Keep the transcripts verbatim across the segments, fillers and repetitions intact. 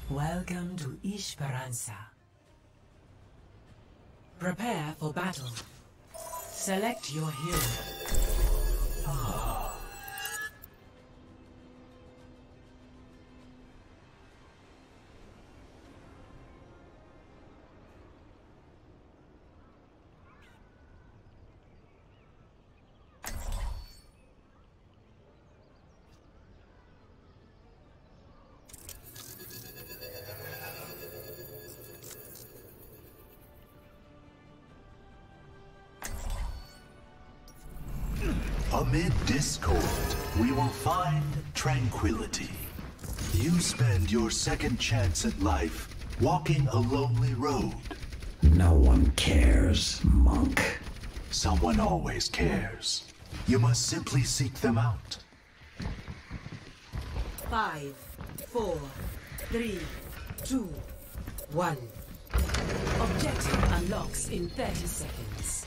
Welcome to Esperanza. Prepare for battle. Select your hero. Amid discord, we will find tranquility. You spend your second chance at life walking a lonely road. No one cares, monk. Someone always cares. You must simply seek them out. Five, four, three, two, one. Objective unlocks in thirty seconds.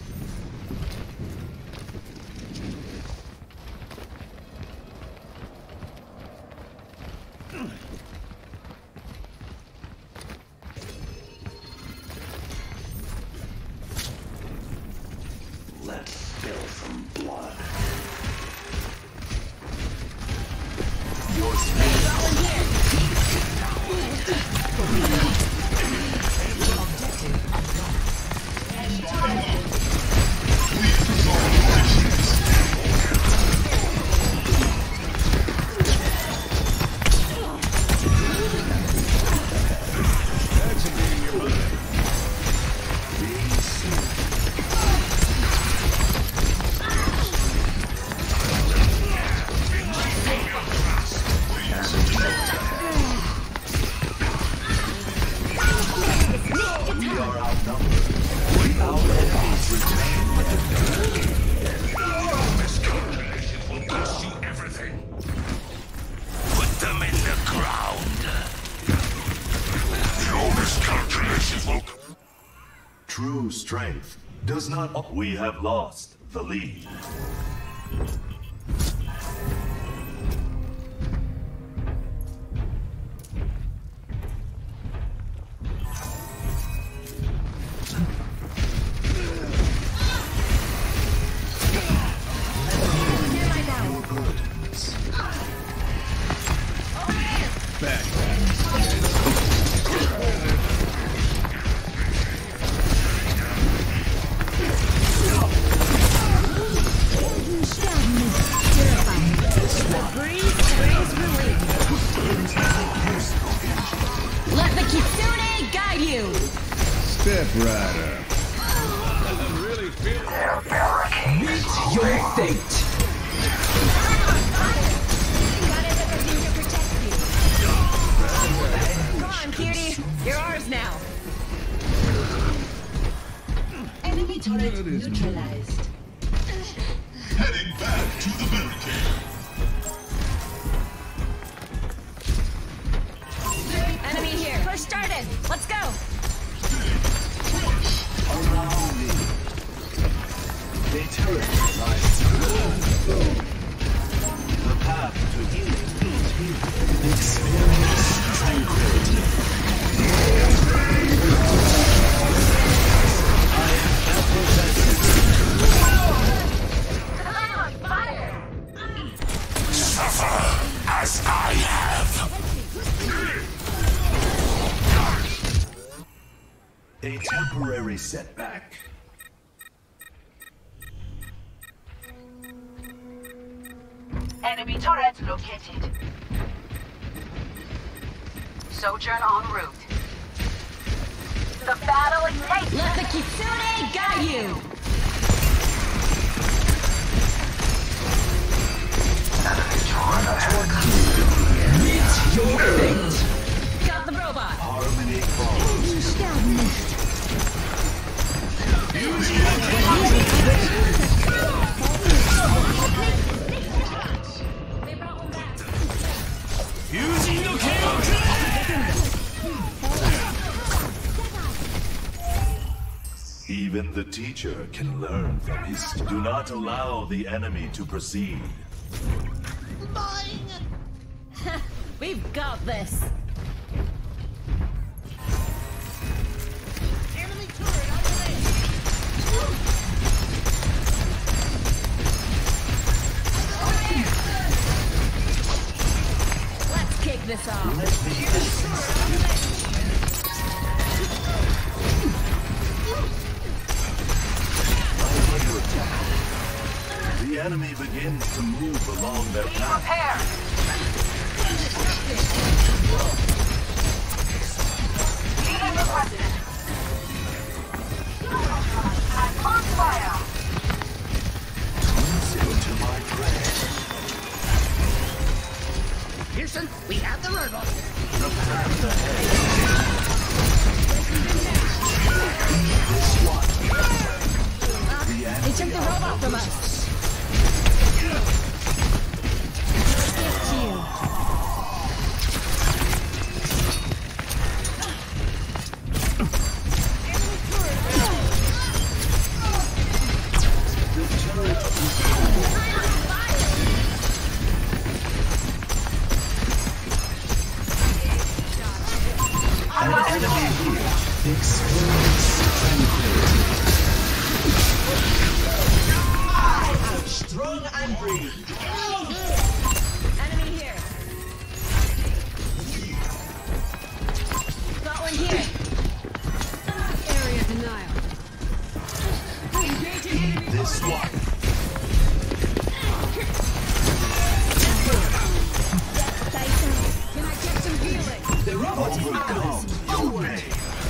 Let's spill some blood. Your space. True strength does not. We have lost the lead. Let the Kitsune guide you! Step right up. Really feel Meet your fate! Got everything to protect you. Come on, cutie. You're ours now. Enemy turret neutralized. Heading back to the barricade. Enemy here. Push started. Let's go. Around me. The turret lies through. The path to healing is here. Experience tranquility. I am apathetic. Suffer as I have. A temporary setback. Enemy turret located. Sojourn en route. The battle is taken. Let the Kitsune guide you. Meet your fate! Got the robot. Harmony falls. They brought one back. Even the teacher can learn from his. Do not allow the enemy to proceed. We've got this. Finish this off. Let the essence under attack. The enemy begins to move along their path. Prepare. Healing requested. I'm on fire. Listen to my prayer. Pearson, we have the robot. The path ahead. This one. The They enemy took the robot from us. It's you. An enemy here. Experience tranquility. Strong and brave. Enemy here. Got one here. Area denial. Engaging enemy. This one. Can I get some healing? The robot will come your way.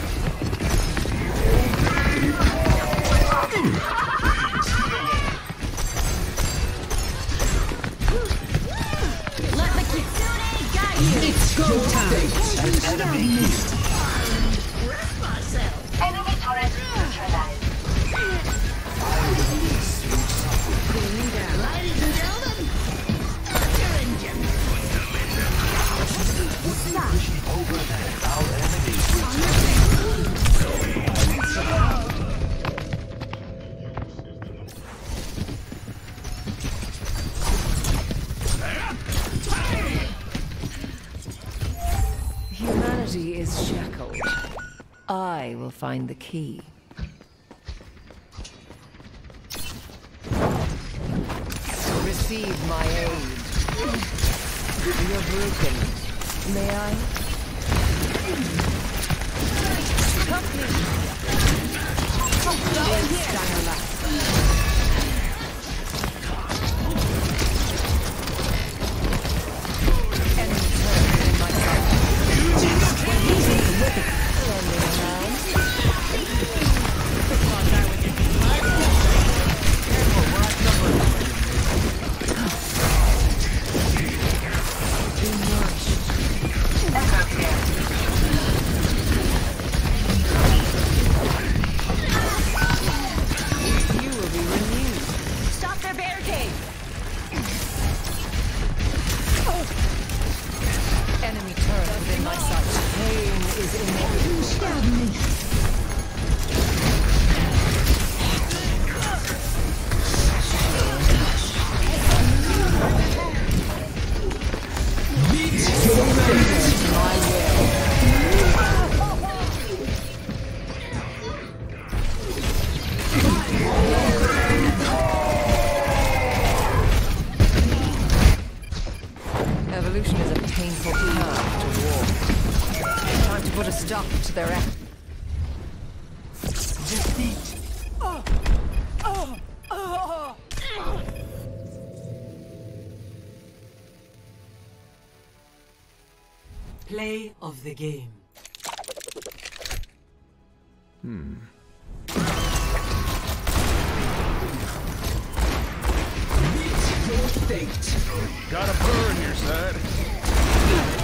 Let the Kitsune guide you. It's go time. An enemy here. Enemy turret neutralized. Ladies and gentlemen, your engine. Overhead, our enemies return. Humanity is shackled. I will find the key. Receive my aid. You're broken. May I? Company. Stop their barricade. Enemy turret within my sight. Pain is inevitable. My will. Evolution is a painful path to walk. Time to put a stop to their effort. Defeat. Play of the game. Got a burr in your side.